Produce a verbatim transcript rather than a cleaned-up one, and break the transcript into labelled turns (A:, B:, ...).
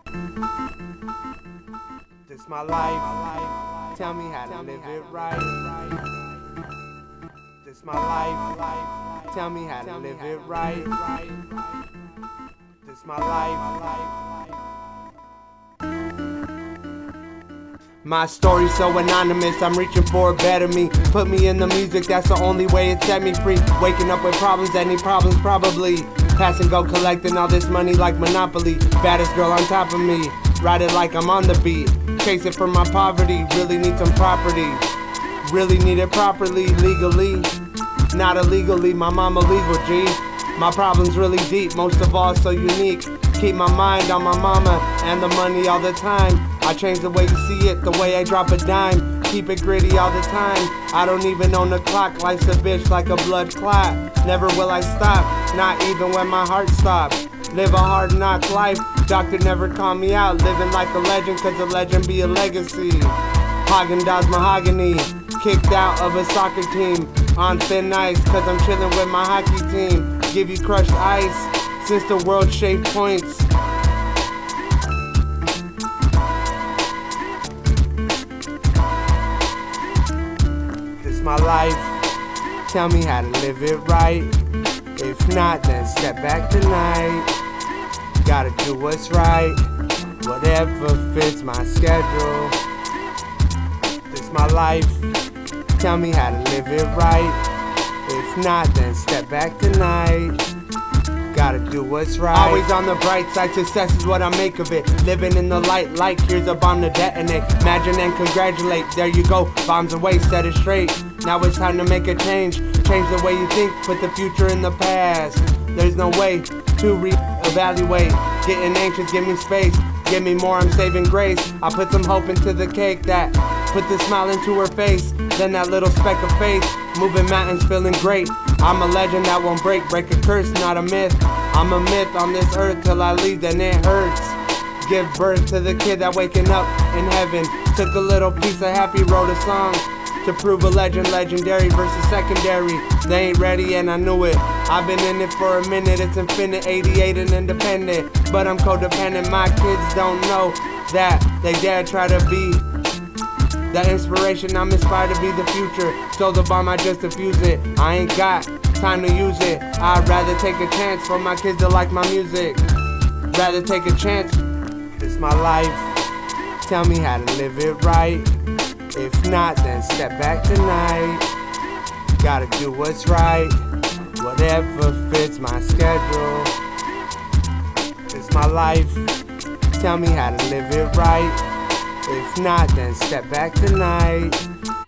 A: This my life. Tell me how to live it right. This my life. Tell me how to live it right. This my life. My story's so anonymous, I'm reaching for a better me. Put me in the music, that's the only way it set me free. Waking up with problems, any problems probably. Pass and go collecting all this money like Monopoly. Baddest girl on top of me, ride it like I'm on the beat. Chase it for my poverty, really need some property. Really need it properly, legally. Not illegally, my mama legal, G. My problem's really deep, most of all so unique. Keep my mind on my mama and the money all the time. I change the way you see it, the way I drop a dime. Keep it gritty all the time. I don't even own the clock. Life's a bitch like a blood clot. Never will I stop, not even when my heart stops. Live a hard knock life. Doctor never called me out. Living like a legend, cause a legend be a legacy. Haagen-Dazs mahogany. Kicked out of a soccer team. On thin ice, cause I'm chilling with my hockey team. Give you crushed ice since the world shaved points. This my life. Tell me how to live it right. If not, then step back tonight. Gotta do what's right, whatever fits my schedule. This my life. Tell me how to live it right. If not, then step back tonight. Gotta do what's right. Always on the bright side, success is what I make of it. Living in the light, like here's a bomb to detonate. Imagine and congratulate, there you go, bombs away, set it straight. Now it's time to make a change. Change the way you think, put the future in the past. There's no way to re-evaluate. Getting anxious, give me space. Give me more, I'm saving grace. I put some hope into the cake that put the smile into her face. Then that little speck of faith, moving mountains, feeling great. I'm a legend that won't break, break a curse, not a myth. I'm a myth on this earth till I leave, then it hurts. Give birth to the kid that waking up in heaven. Took a little piece of happy, wrote a song to prove a legend, legendary versus secondary. They ain't ready and I knew it. I've been in it for a minute, it's infinite, eighty-eight and independent. But I'm codependent, my kids don't know that. They dare try to be the inspiration, I'm inspired to be the future. So the bomb, I just diffuse it. I ain't got time to use it. I'd rather take a chance for my kids to like my music. Rather take a chance. This my life. Tell me how to live it right. If not, then step back tonight. Gotta do what's right, whatever fits my schedule. This my life. Tell me how to live it right. If not, then step back tonight.